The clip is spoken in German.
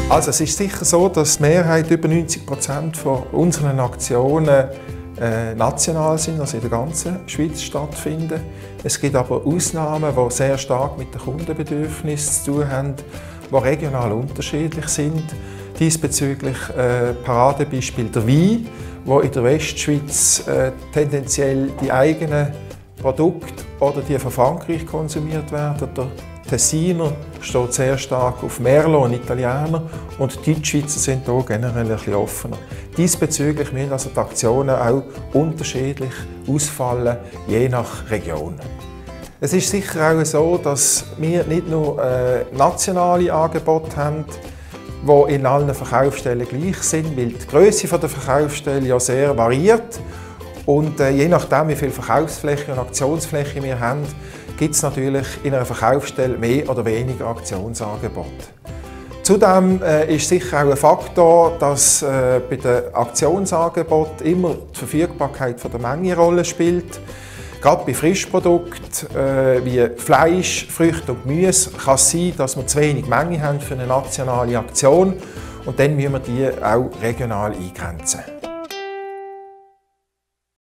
Also es ist sicher so, dass die Mehrheit, über 90% von unseren Aktionen national sind, also in der ganzen Schweiz stattfinden. Es gibt aber Ausnahmen, die sehr stark mit den Kundenbedürfnissen zu tun haben, die regional unterschiedlich sind. Diesbezüglich Paradebeispiel der Wein, wo in der Westschweiz tendenziell die eigenen Produkte oder die von Frankreich konsumiert werden. Der Tessiner steht sehr stark auf Merlot, Italiener, und die Deutschschweizer sind hier generell ein bisschen offener. Diesbezüglich müssen also die Aktionen auch unterschiedlich ausfallen, je nach Region. Es ist sicher auch so, dass wir nicht nur nationale Angebote haben, die in allen Verkaufsstellen gleich sind, weil die Grösse der Verkaufsstelle ja sehr variiert. Und je nachdem, wie viel Verkaufsfläche und Aktionsfläche wir haben, gibt es natürlich in einer Verkaufsstelle mehr oder weniger Aktionsangebote. Zudem ist sicher auch ein Faktor, dass bei den Aktionsangeboten immer die Verfügbarkeit der Menge eine Rolle spielt. Gerade bei Frischprodukten wie Fleisch, Früchte und Gemüse kann es sein, dass wir zu wenig Menge haben für eine nationale Aktion, und dann müssen wir die auch regional eingrenzen.